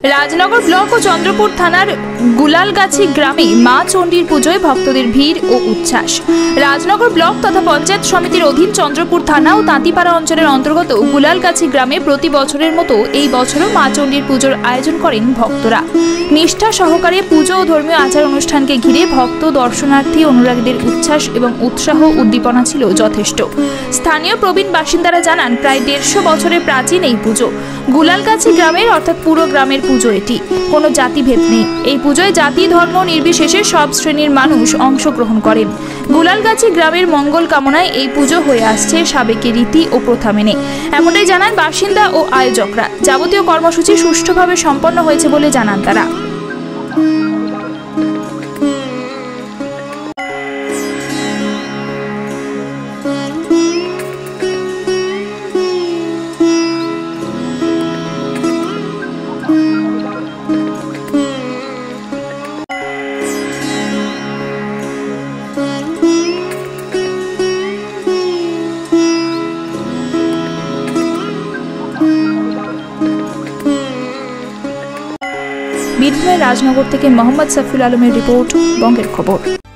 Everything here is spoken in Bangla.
রাজনগর ব্লক ও চন্দ্রপুর থানার গুলালগাছি গ্রামে মা চণ্ডীর পুজোয় ভক্তদের ভিড় ও উচ্ছ্বাস। রাজনগর ব্লক তথা পঞ্চায়েত সমিতির অধীন চন্দ্রপুর থানা ও তাঁতিপাড়া অঞ্চলের অন্তর্গত গুলালগাছি গ্রামে প্রতি বছরের মতো এই বছরও মা চণ্ডীর পুজোর আয়োজন করেন ভক্তরা। নিষ্ঠা সহকারে পুজো ও ধর্মীয় আচার অনুষ্ঠানকে ঘিরে ভক্ত, দর্শনার্থী, অনুরাগীদের উচ্ছ্বাস এবং উৎসাহ উদ্দীপনা ছিল যথেষ্ট। স্থানীয় প্রবীণ বাসিন্দারা জানান, প্রায় 150 বছরের প্রাচীন এই পুজো। গুলালগাছি গ্রামের অর্থাৎ পুরো গ্রামের পুজো এটি। কোনো জাতিভেদ নেই। এই পুজোয় জাতি ধর্ম নির্বিশেষে সব শ্রেণীর মানুষ অংশগ্রহণ করেন। গুলালগাছি গ্রামের মঙ্গল কামনায় এই পুজো হয়ে আসছে সাবেকি রীতি ও প্রথা মেনে। এমনটাই জানান বাসিন্দা ও আয়োজকরা। যাবতীয় কর্মসূচি সুষ্ঠুভাবে সম্পন্ন হয়েছে বলে জানান তারা। বীরভূমের রাজনগর থেকে মোহাম্মদ সাফিউল আলমের রিপোর্ট, বঙ্গের খবর।